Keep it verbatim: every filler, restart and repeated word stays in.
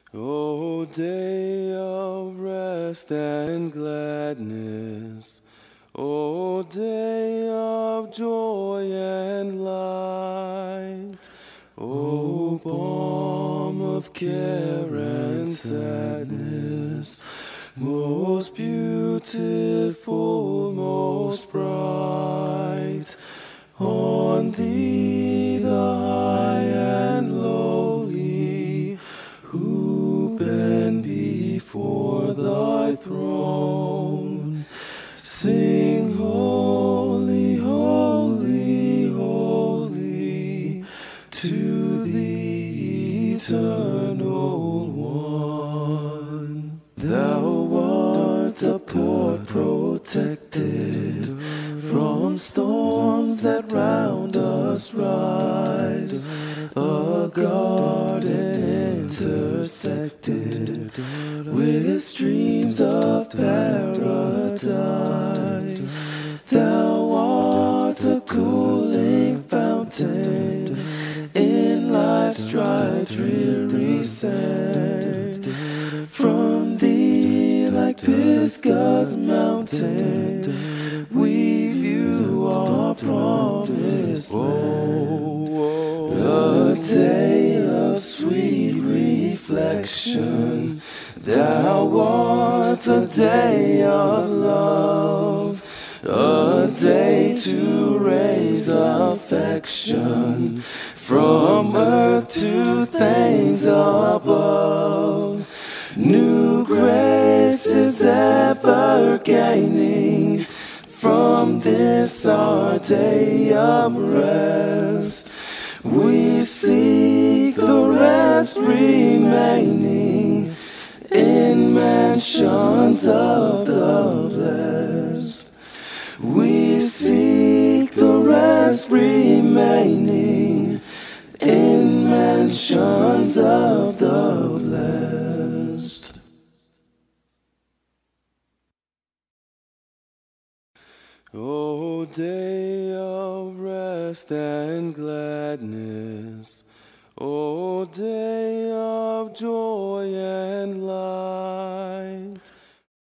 O day of rest and gladness, O day of joy and light, O balm of care and sadness, most beautiful, most bright, on thee the high and lowly, who bend before thy throne, sing holy, holy, holy, to the eternal one. Thou art a port protected from storms that round us rise, a garden intersected with streams of paradise. Thou art a cooling fountain in life's dry, dreary sand. From thee, like Pisgah's mountain, we view our promised land. A day of sweet reflection, thou art a day of love, a day to raise affection from earth to things above. New grace is ever gaining from this our day of rest. We seek the rest remaining in mansions of the blessed. We seek the rest remaining in mansions of the blessed. O day of rest and gladness, O day of joy and light,